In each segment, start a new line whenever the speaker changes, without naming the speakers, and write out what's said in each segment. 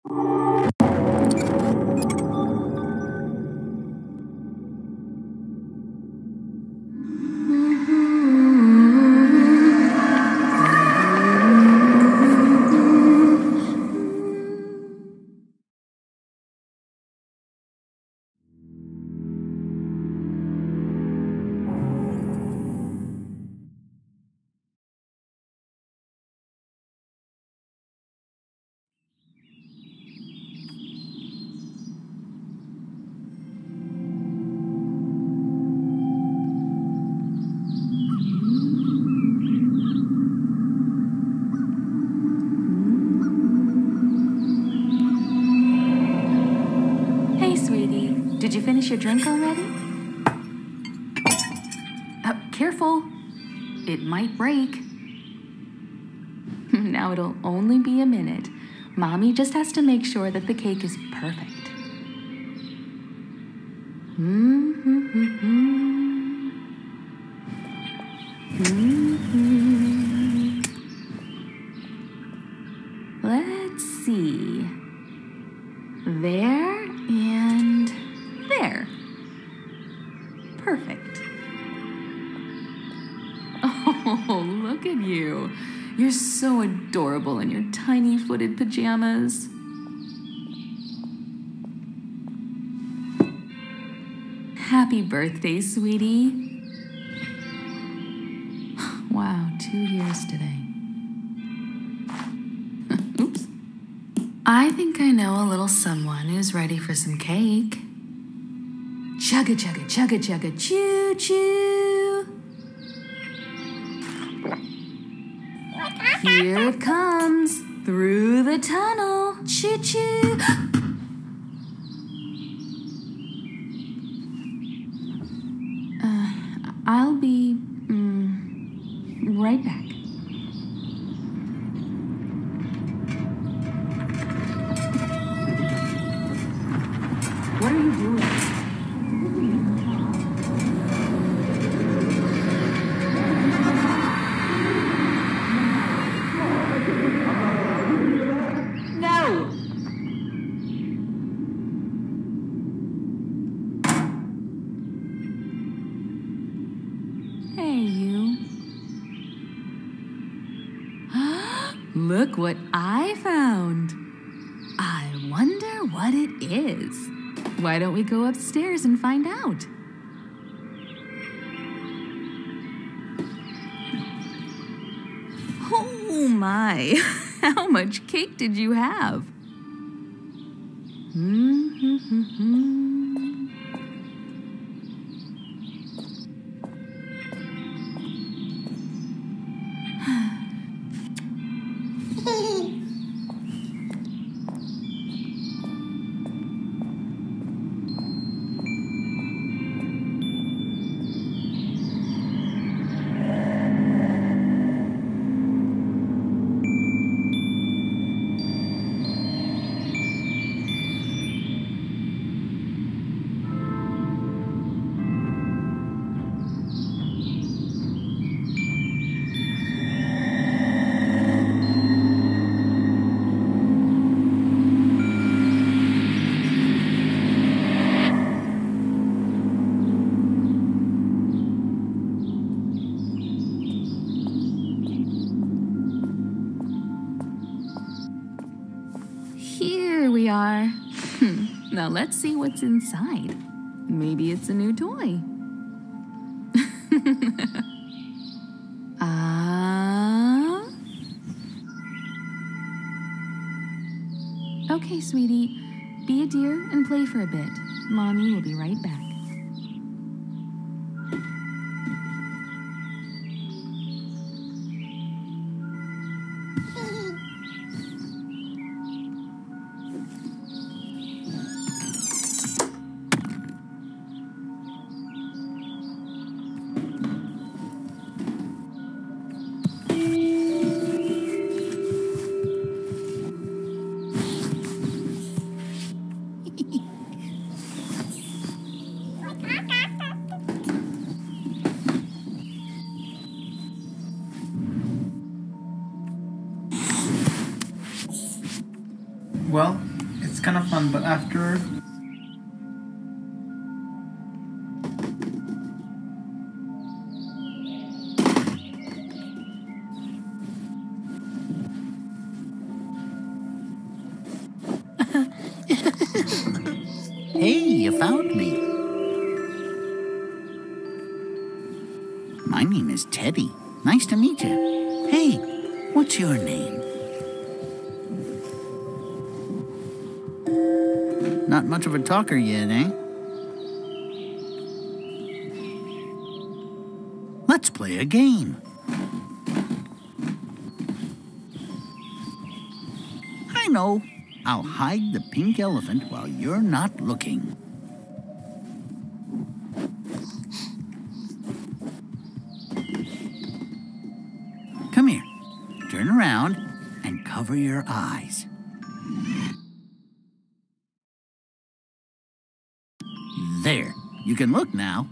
Did you finish your drink already? Careful. It might break. Now it'll only be a minute. Mommy just has to make sure that the cake is perfect. Let's see. There and there. Perfect. Oh, look at you. You're so adorable in your tiny footed pajamas. Happy birthday, sweetie. Wow, 2 years today. Oops. I think I know a little someone who's ready for some cake. Chugga, chugga, chugga, chugga, choo, choo. Here it comes, through the tunnel, choo, choo. I'll be right back. What are you doing? No! Hey, you. Look what I found. I wonder what it is. Why don't we go upstairs and find out? Oh my, how much cake did you have? Here we are. Now let's see what's inside. Maybe it's a new toy. Okay, sweetie. Be a dear and play for a bit. Mommy will be right back.
Well, It's kind of fun, but after...
Hey, you found me. My name is Teddy. Nice to meet you. Hey, what's your name? Not much of a talker yet, eh? Let's play a game. I know. I'll hide the pink elephant while you're not looking. Come here. Turn around and cover your eyes. There. You can look now.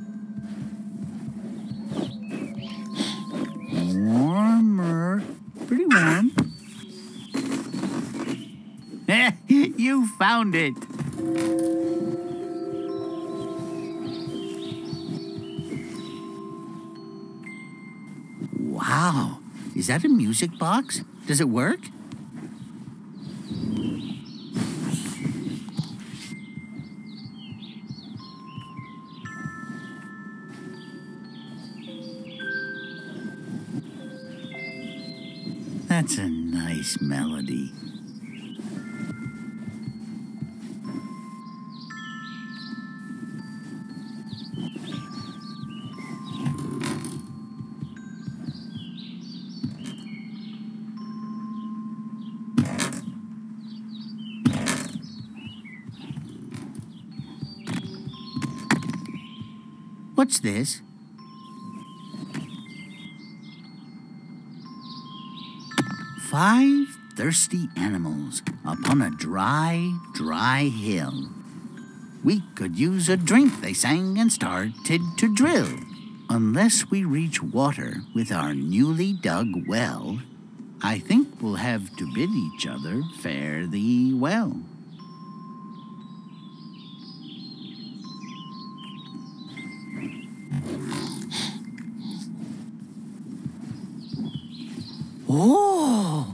Warmer. Pretty warm. You found it. Wow. Is that a music box? Does it work? That's a nice melody. What's this? Five thirsty animals upon a dry, dry hill. We could use a drink, they sang and started to drill. Unless we reach water with our newly dug well, I think we'll have to bid each other fare thee well. Oh!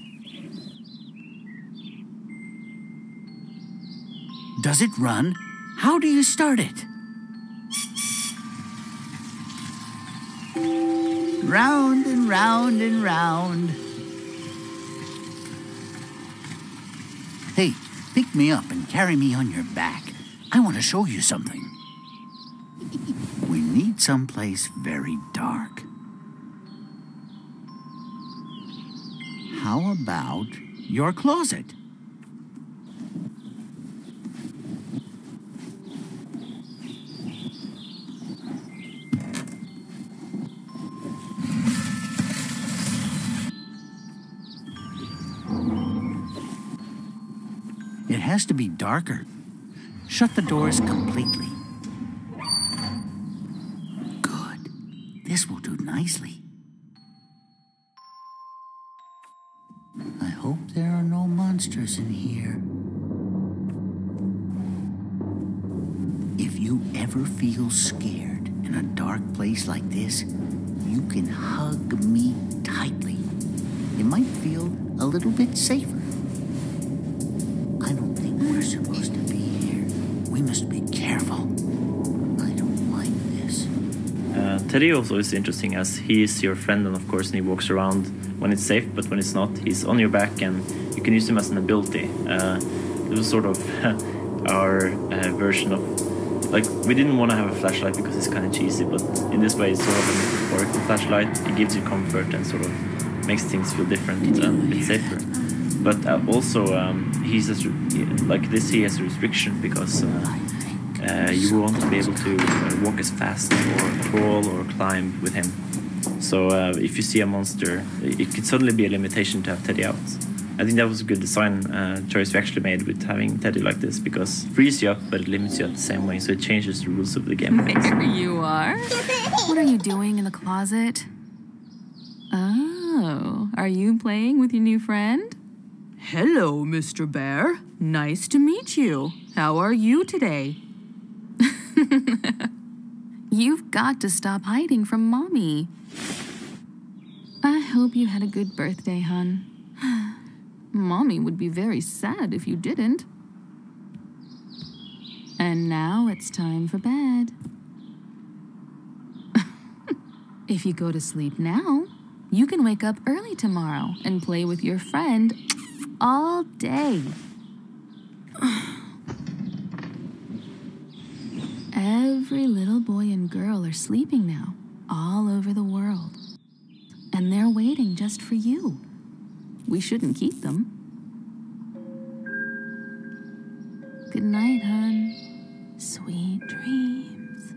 Does it run? How do you start it? Round and round and round. Hey, pick me up and carry me on your back. I want to show you something. We need someplace very dark. How about your closet? It has to be darker. Shut the doors completely. Good. This will do nicely. I hope there are no monsters in here. If you ever feel scared in a dark place like this, you can hug me tightly. You might feel a little bit safer. I don't think we're supposed to be here. We must be careful. I don't like this.
Teddy also is interesting as he is your friend, and of course he walks around when it's safe, but when it's not, he's on your back and you can use him as an ability. It was sort of our version of, like, we didn't want to have a flashlight because it's kind of cheesy, but in this way it's sort of a metaphorical flashlight. It gives you comfort and sort of makes things feel different and a bit safer. But also, he's like this. He has a restriction because you won't be able to walk as fast or crawl or climb with him. So if you see a monster, it could suddenly be a limitation to have Teddy out. I think that was a good design choice we actually made with having Teddy like this, because it frees you up, but it limits you at the same way, so it changes the rules of the game.
There you are. What are you doing in the closet? Oh, are you playing with your new friend? Hello, Mr. Bear. Nice to meet you. How are you today? You've got to stop hiding from Mommy. I hope you had a good birthday, hon. Mommy would be very sad if you didn't. And now it's time for bed. If you go to sleep now, you can wake up early tomorrow and play with your friend all day. Every little boy and girl are sleeping now, all over the world. And they're waiting just for you. We shouldn't keep them. Good night, hon. Sweet dreams.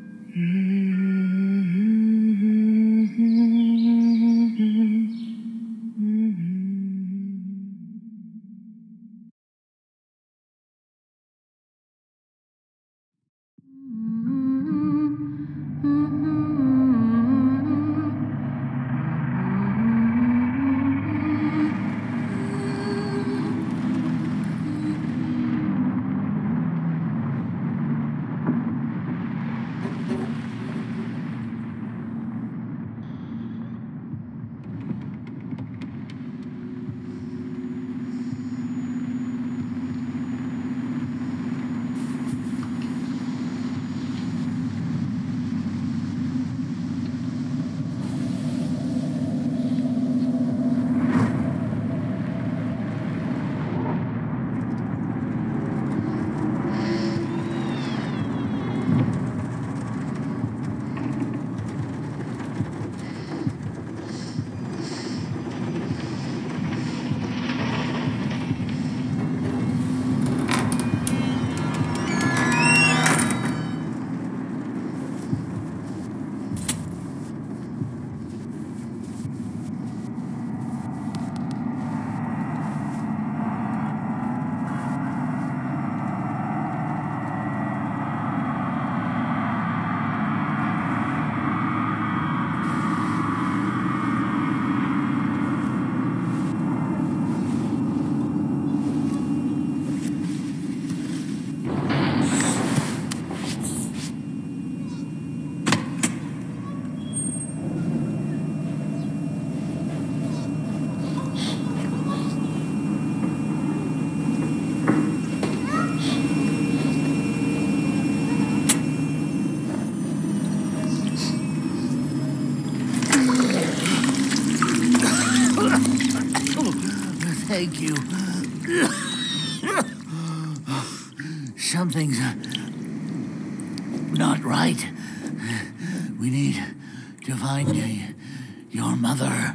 Thank you. Something's not right. We need to find your mother.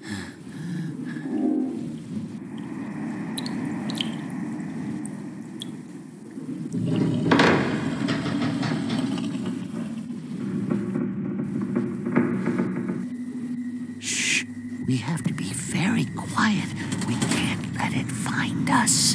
Shh. We have to be very quiet. We can't let it find us.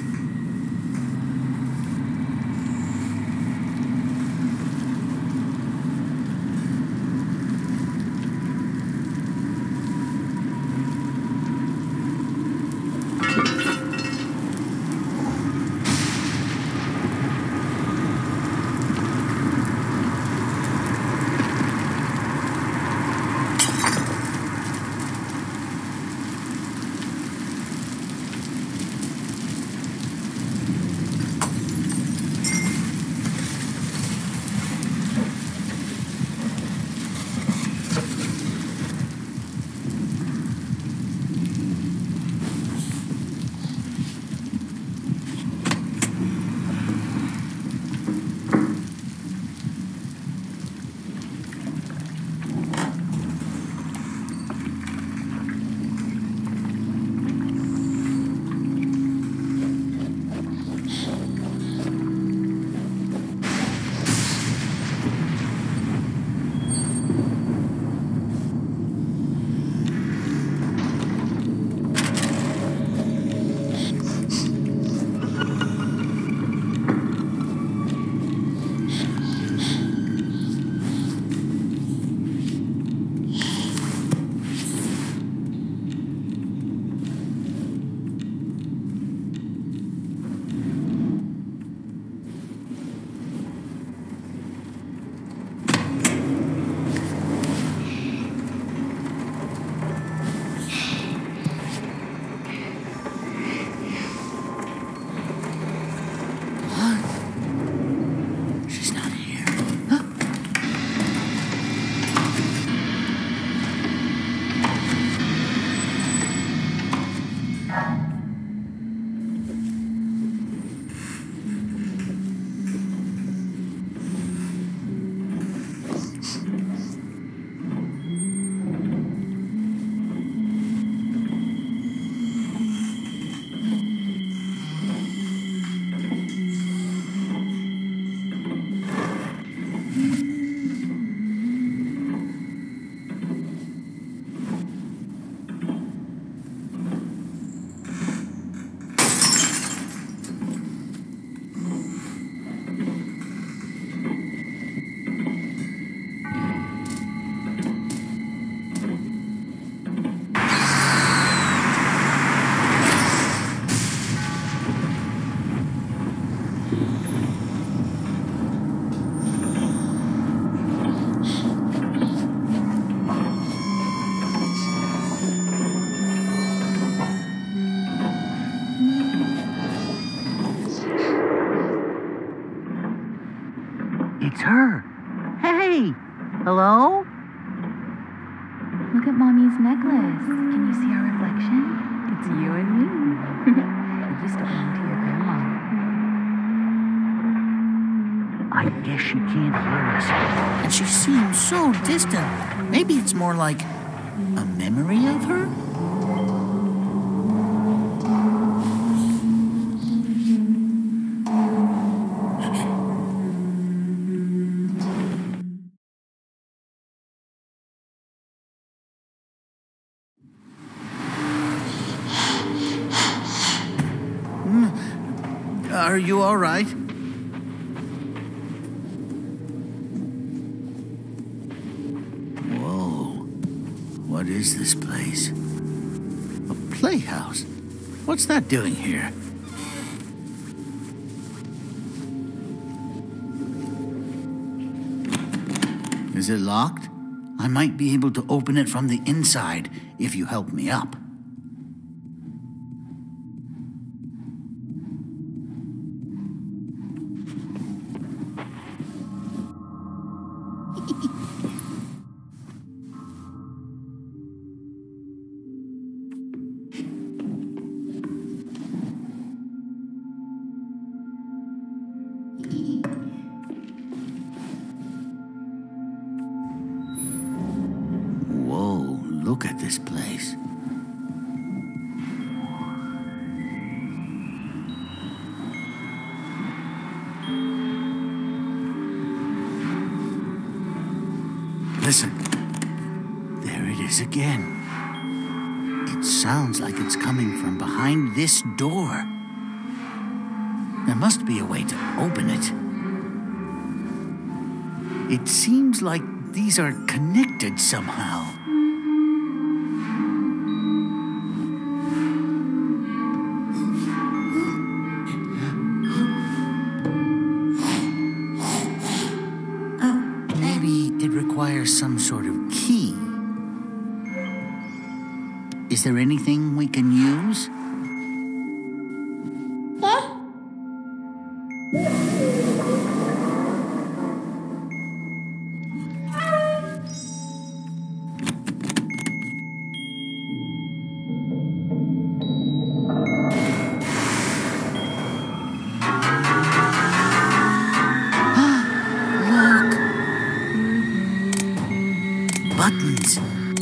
Hello?
Look at Mommy's necklace. Can you see our reflection? It's you and me. It used to belong to your grandma.
I guess she can't hear us. And she seems so distant. Maybe it's more like a memory of her? Are you all right? Whoa. What is this place? A playhouse? What's that doing here? Is it locked? I might be able to open it from the inside if you help me up. Whoa, look at this place. Listen. There it is again. It sounds like it's coming from behind this door. There must be a way to open it. It seems like these are connected somehow. Maybe it requires some sort of key. Is there anything we can use? Buttons.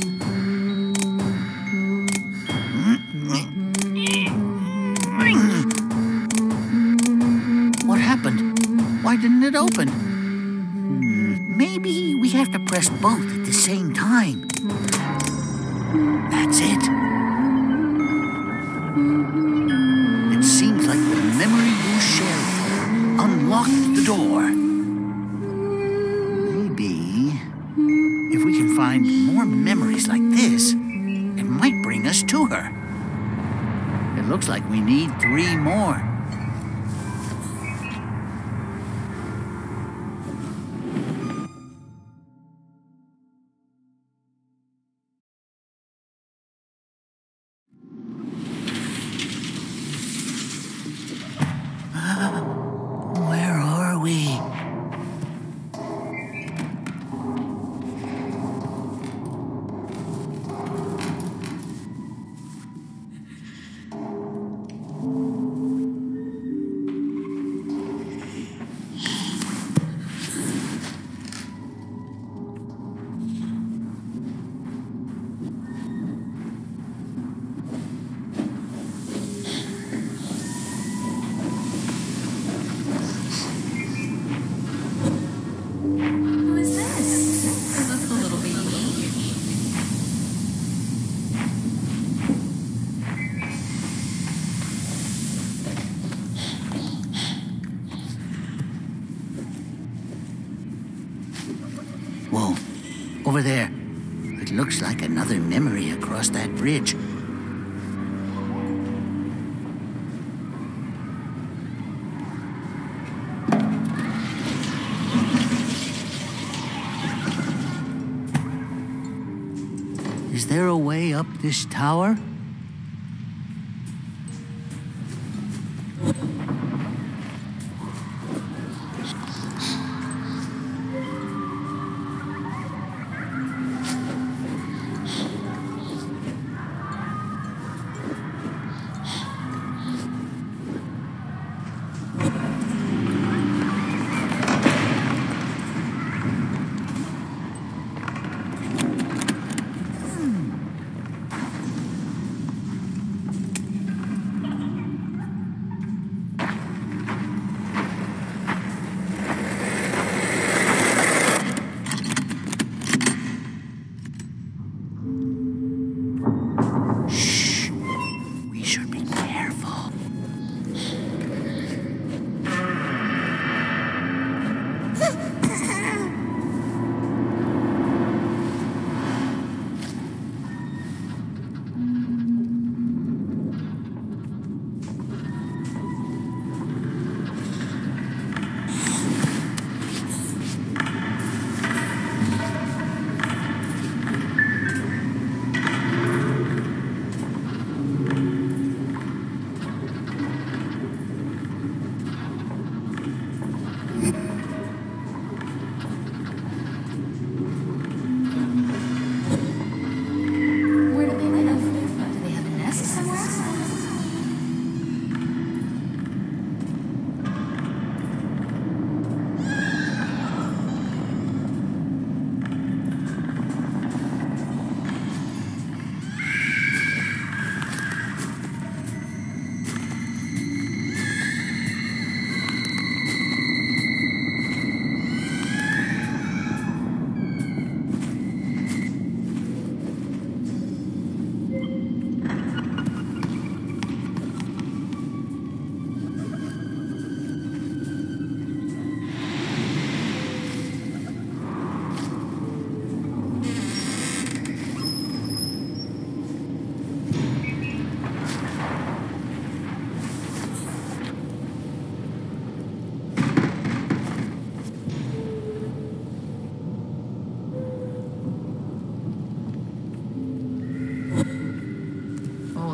What happened? Why didn't it open? Maybe we have to press both at the same time. That's it. It seems like the memory you shared unlocked the door. If we can find more memories like this, it might bring us to her. It looks like we need 3 more. Where are we? Whoa, over there. It looks like another memory across that bridge. Is there a way up this tower?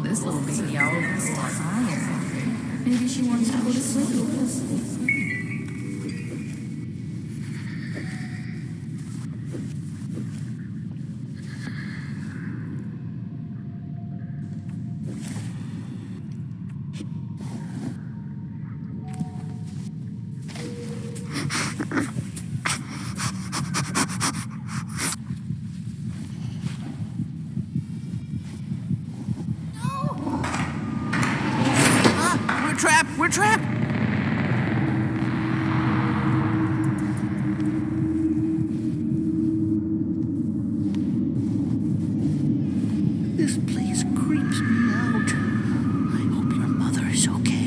this little baby owl is tired. Maybe she wants to go to sleep.
We're trapped! This place creeps me out. I hope your mother is okay.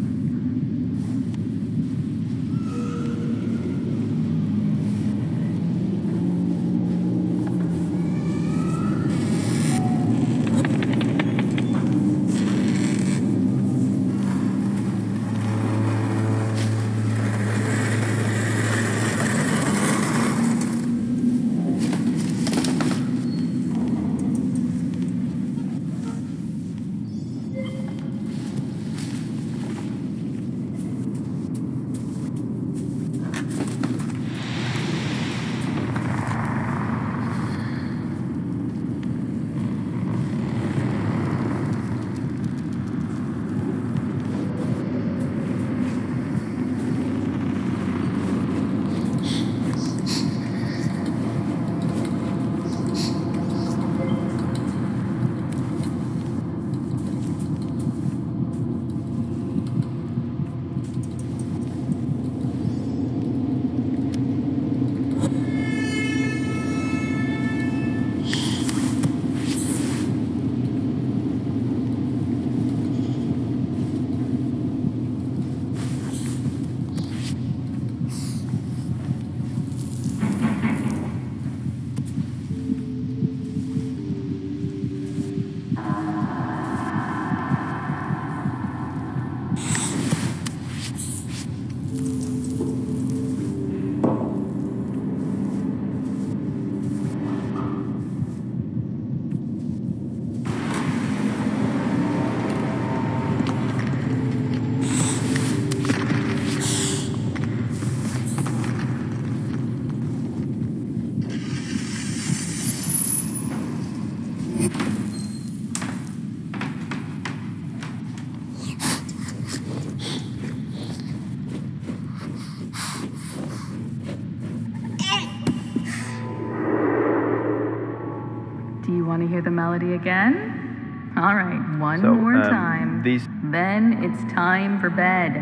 Do you want to hear the melody again? All right, one
So,
more time.
these-
Then it's time for bed.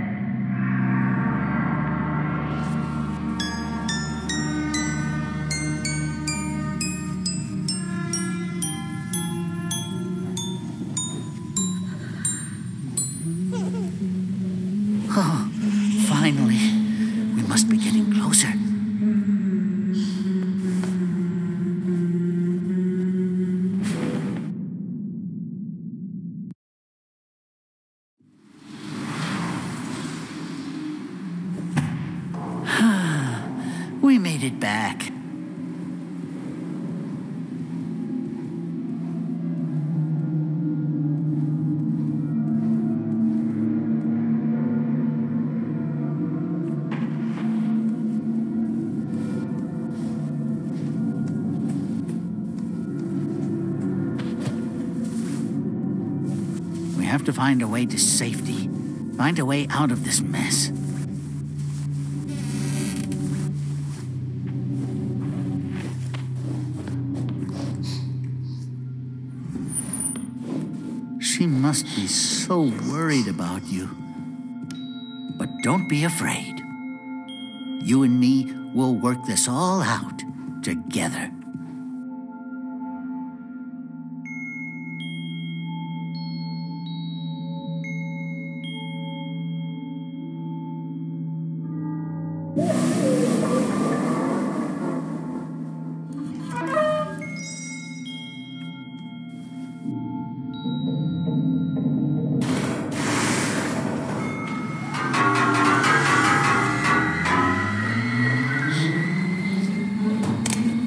Oh, finally. We must be getting closer. We made it back. We have to find a way to safety. Find a way out of this mess. She must be so worried about you. But don't be afraid. You and me will work this all out together.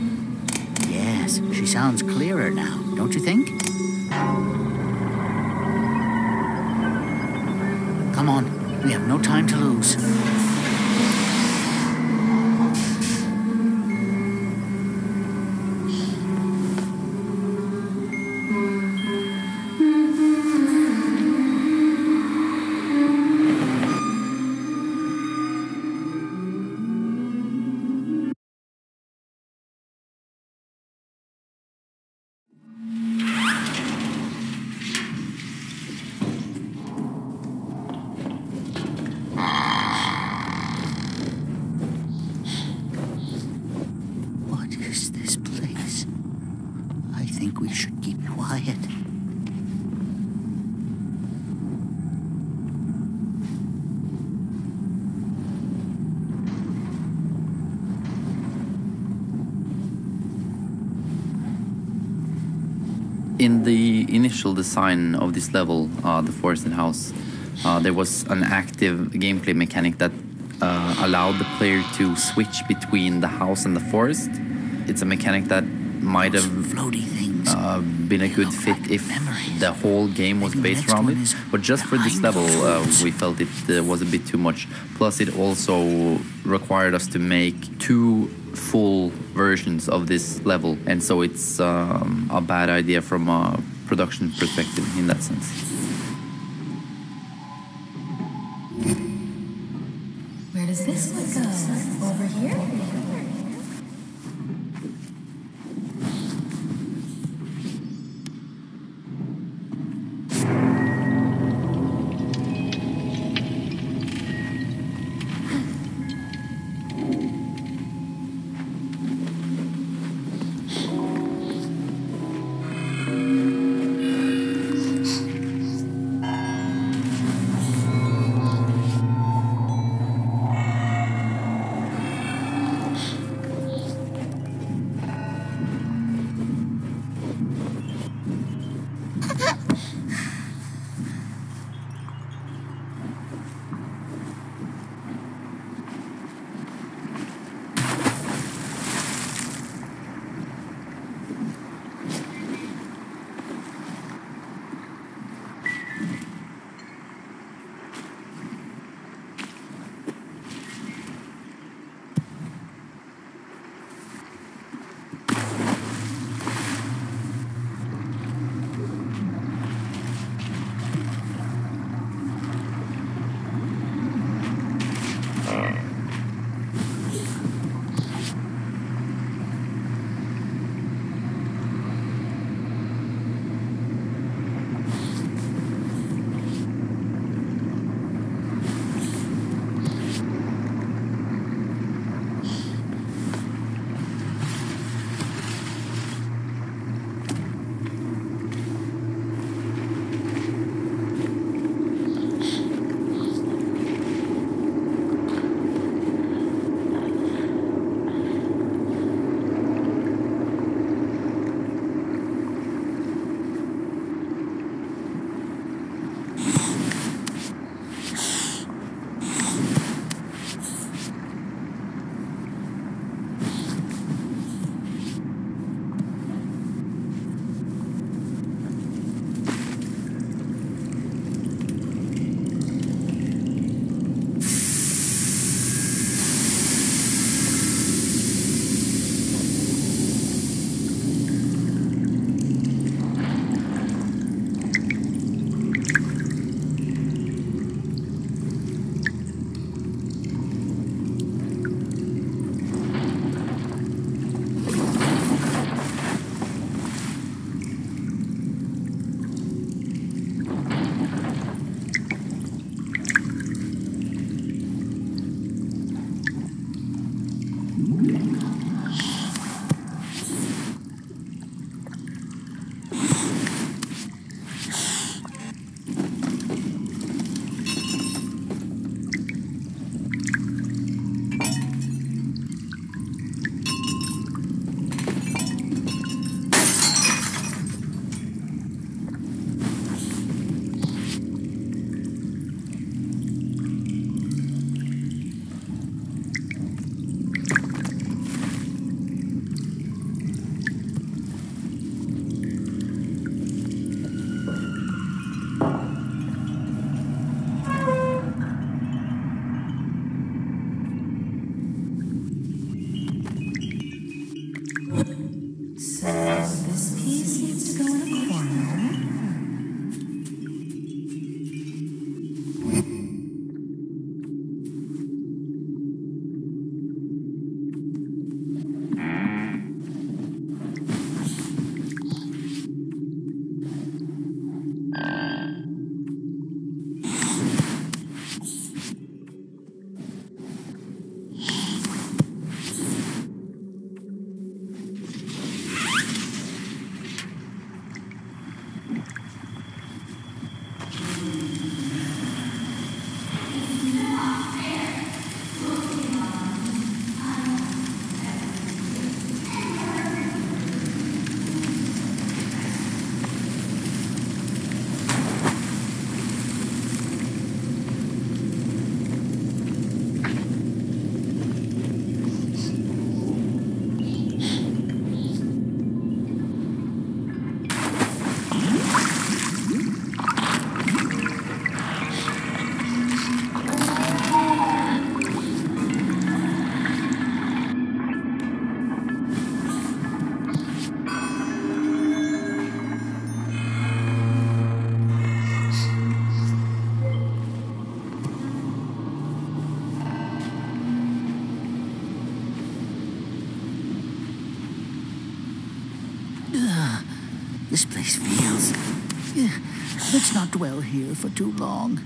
Yes, she sounds clearer now, don't you think? Come on, we have no time to lose. I think we should keep quiet.
In the initial design of this level, the forest and house, there was an active gameplay mechanic that allowed the player to switch between the house and the forest. It's a mechanic that might have been a good fit if the whole game was based around it, but just for this level we felt it was a bit too much. Plus it also required us to make 2 full versions of this level, and so it's a bad idea from a production perspective in that sense.
Where does this one go? Over here? This piece needs to go in a corner.
This place feels... Let's not dwell here for too long.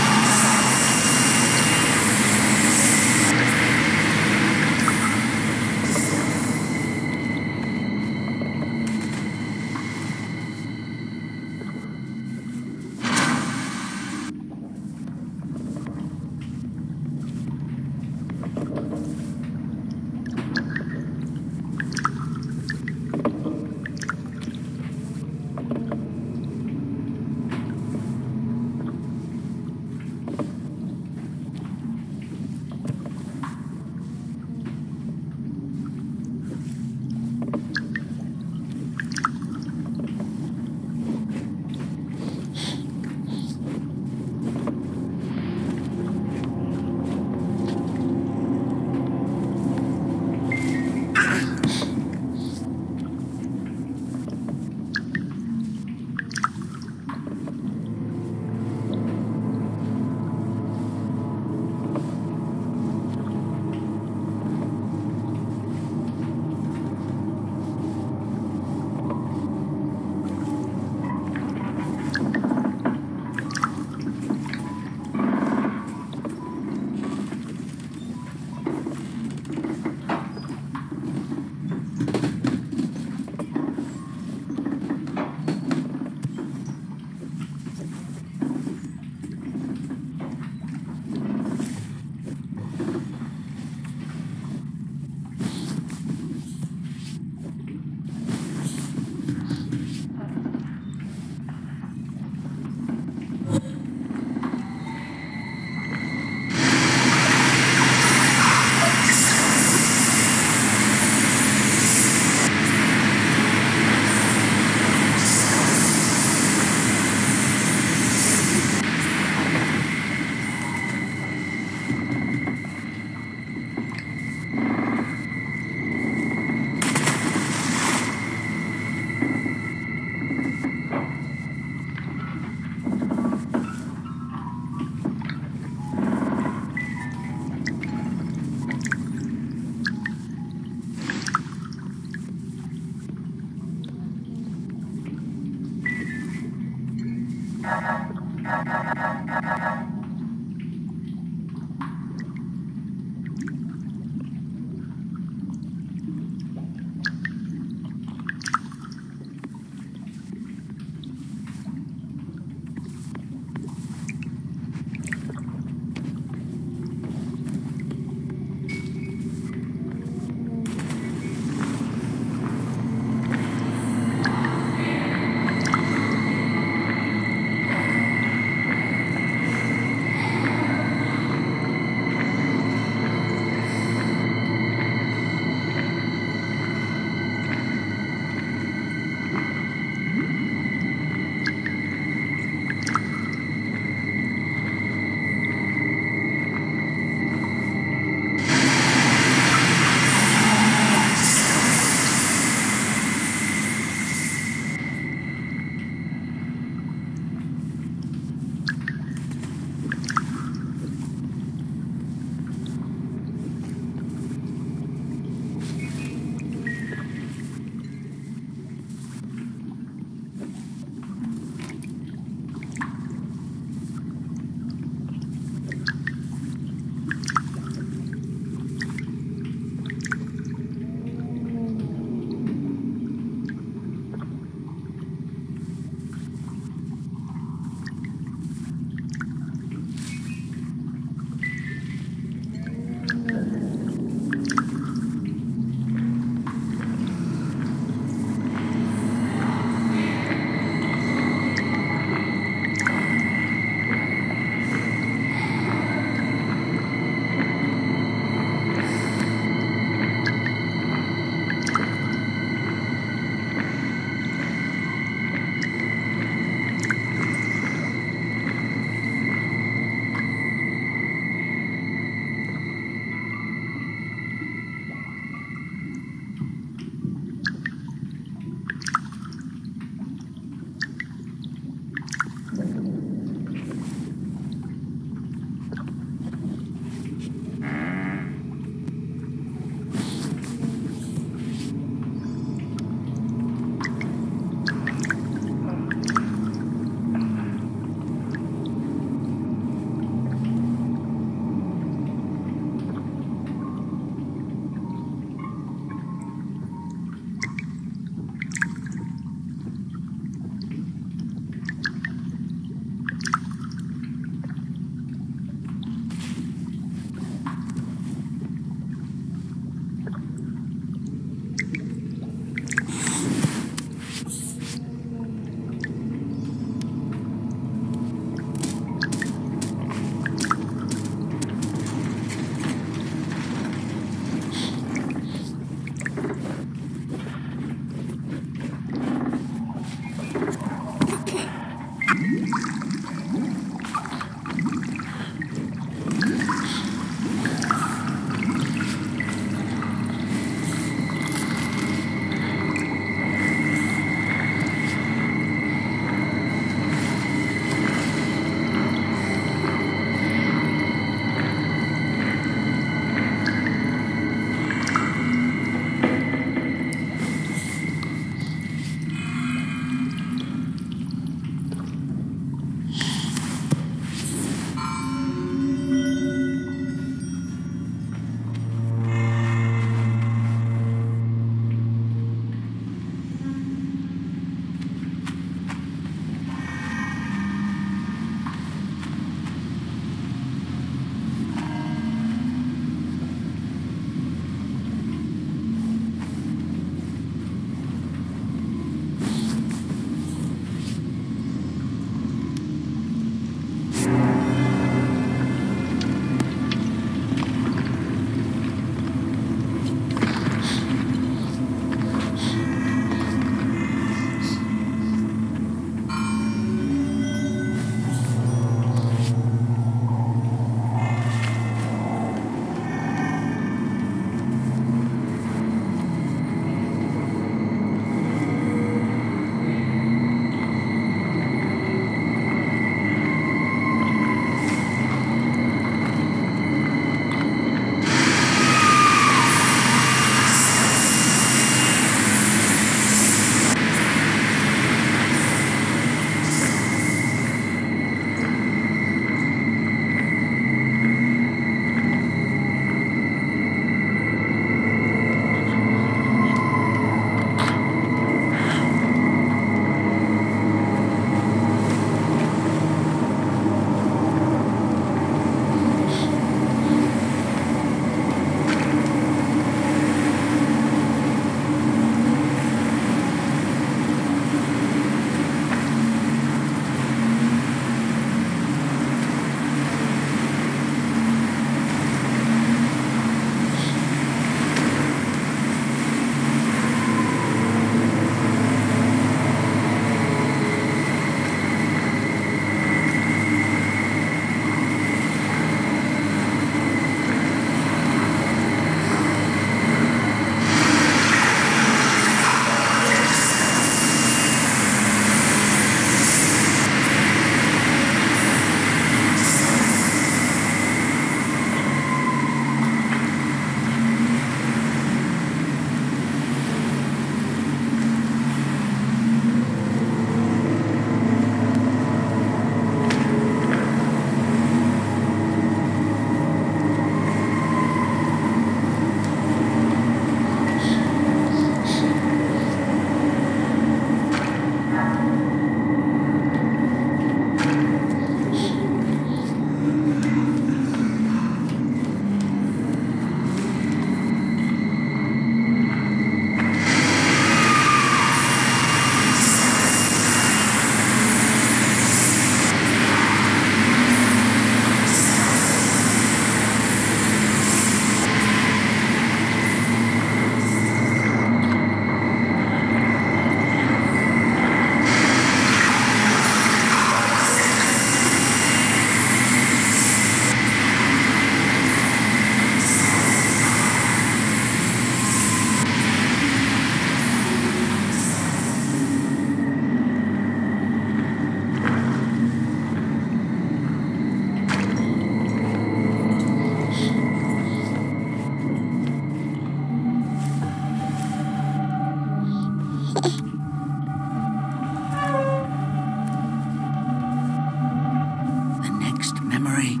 The next memory.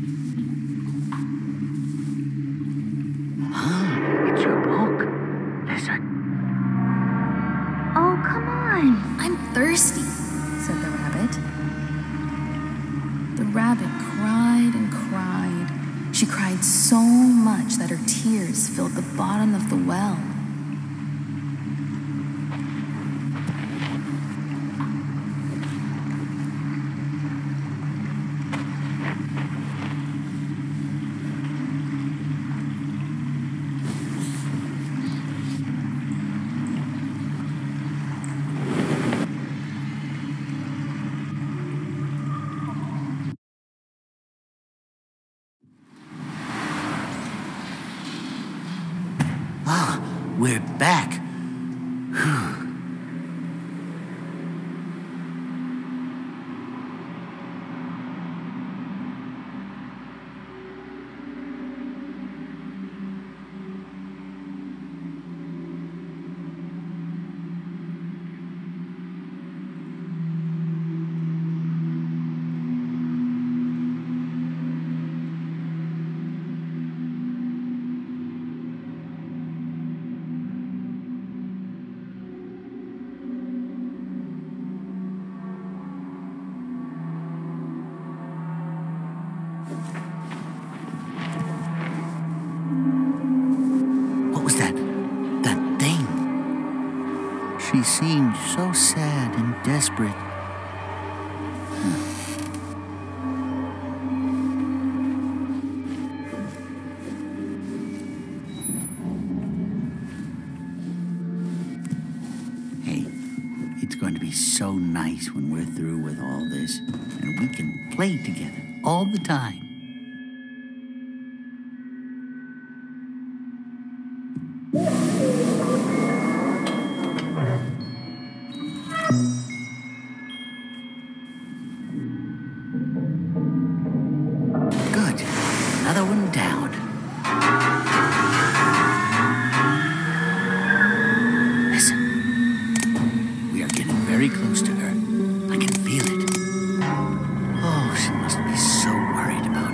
It's your book. Listen.
Oh, come on. I'm thirsty, said the rabbit. The rabbit cried and cried. She cried so much that her tears filled the bottom of the well.
We're back. What was that? That thing? She seemed so sad and desperate. Hey, it's going to be so nice when we're through with all this, and we can play together all the time. Good. Another one down. Listen. We are getting very close to her. I can feel it. Oh, she must be so worried about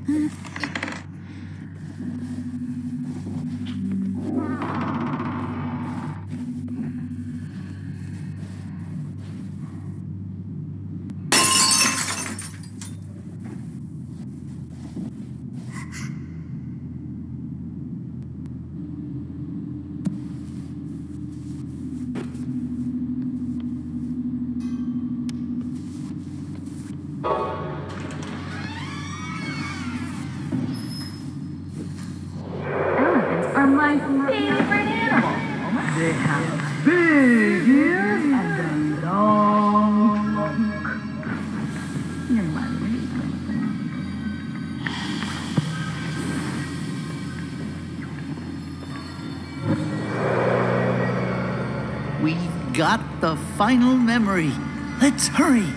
Are my favorite animal. They have big ears and a long trunk.
We've got the final memory. Let's hurry.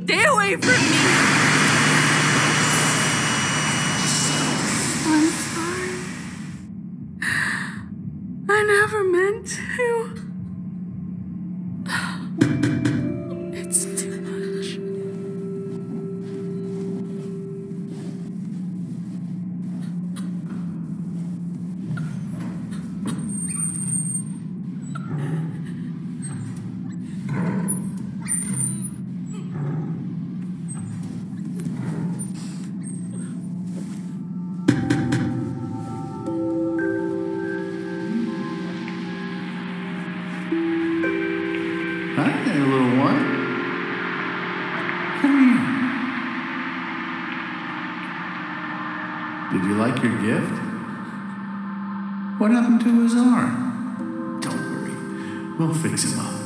Stay away from me! I'm sorry. I never meant to. It's too much.
Hi there, little one. Come here. Did you like your gift? What happened to his arm? Don't worry. We'll fix him up.